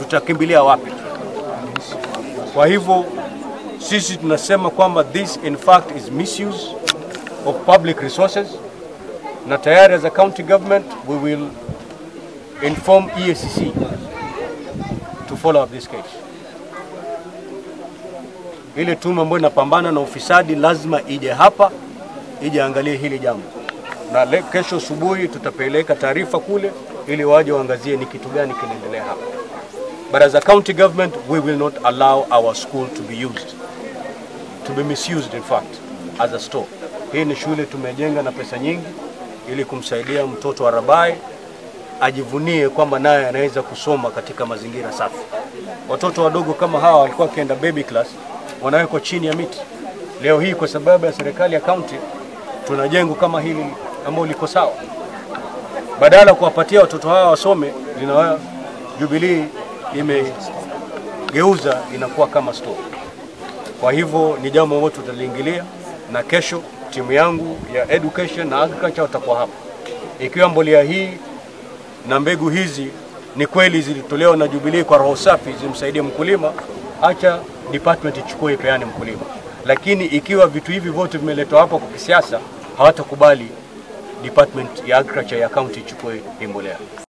tutakimbilia wapi? Kwa hivyo sisi tunasema kwamba this in fact is misuse of public resources, na tayari as a county government we will inform EACC to follow up this case. Ile tume ambayo inapambana na ufisadi lazima ije hapa, ije angalie hili jambo. Na kesho asubuhi tutapeleka taarifa kule ili waje waangazie ni kitu gani kinaendelea hapa. But as a county government, we will not allow our school to be misused in fact as a store. Hii ni shule tumejenga na pesa nyingi ili kumsaidia mtoto wa Rabai ajivunie kwamba naye anaweza kusoma katika mazingira safi. Watoto wadogo kama hawa walikuwa kienda baby class, wanawekwa chini ya miti. Leo hii kwa sababu ya serikali ya county tuna jengo kama hili ambalo liko sawa. Badala kuwapatia watoto hawa wasome, Jubilee imegeuza inakuwa kama store. Kwa hivyo ni jambo ambalo tutaliingilia, na kesho timu yangu ya education na agriculture watakuwa hapa. Ikiwa mbolea hii na mbegu hizi ni kweli zilitolewa na Jubilee kwa roho safi zimsaidie mkulima, acha department ichukue ipeane mkulima. Lakini ikiwa vitu hivi vyote vimeletwa hapa kwa kisiasa, hawatakubali department ya agriculture ya county ichukue mbolea.